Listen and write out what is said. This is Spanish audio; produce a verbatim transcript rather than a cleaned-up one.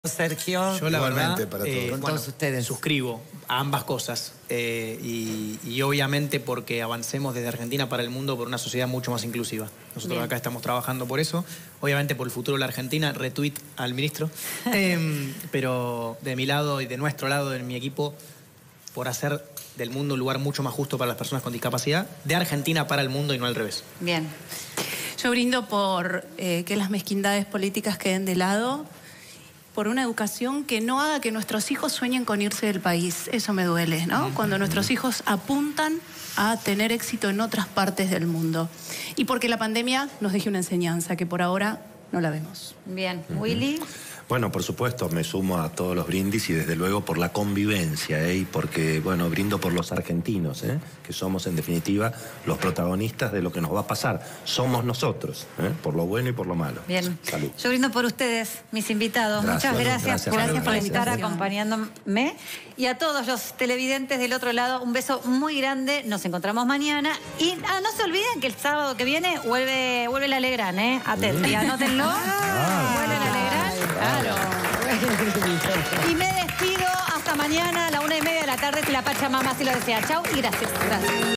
Sergio, yo la igualmente verdad, para todos. eh, Con bueno, todos ustedes. suscribo a ambas cosas eh, y, y obviamente porque avancemos desde Argentina para el mundo por una sociedad mucho más inclusiva. Nosotros Bien. acá estamos trabajando por eso, obviamente por el futuro de la Argentina, retweet al ministro, eh, pero de mi lado y de nuestro lado, de mi equipo, por hacer del mundo un lugar mucho más justo para las personas con discapacidad, de Argentina para el mundo y no al revés. Bien. Yo brindo por eh, que las mezquindades políticas queden de lado, por una educación que no haga que nuestros hijos sueñen con irse del país. Eso me duele, ¿no? Cuando nuestros hijos apuntan a tener éxito en otras partes del mundo. Y porque la pandemia nos deje una enseñanza que por ahora no la vemos. Bien. Willy. Bueno, por supuesto, me sumo a todos los brindis y desde luego por la convivencia, ¿eh? Y porque, bueno, brindo por los argentinos, ¿eh? Que somos en definitiva los protagonistas de lo que nos va a pasar. Somos nosotros, ¿eh? Por lo bueno y por lo malo. Bien. Salud. Yo brindo por ustedes, mis invitados. Gracias. Muchas gracias, Gracias, por, gracias, por gracias. estar acompañándome. Y a todos los televidentes del otro lado, un beso muy grande. Nos encontramos mañana. Y ah, no se olviden que el sábado que viene vuelve, vuelve la Legrand, ¿eh? Atentos, y anótenlo. Vuelve la Legrand. Claro. Y me despido hasta mañana a la una y media de la tarde si la Pachamama así lo desea. Chau y gracias. Gracias.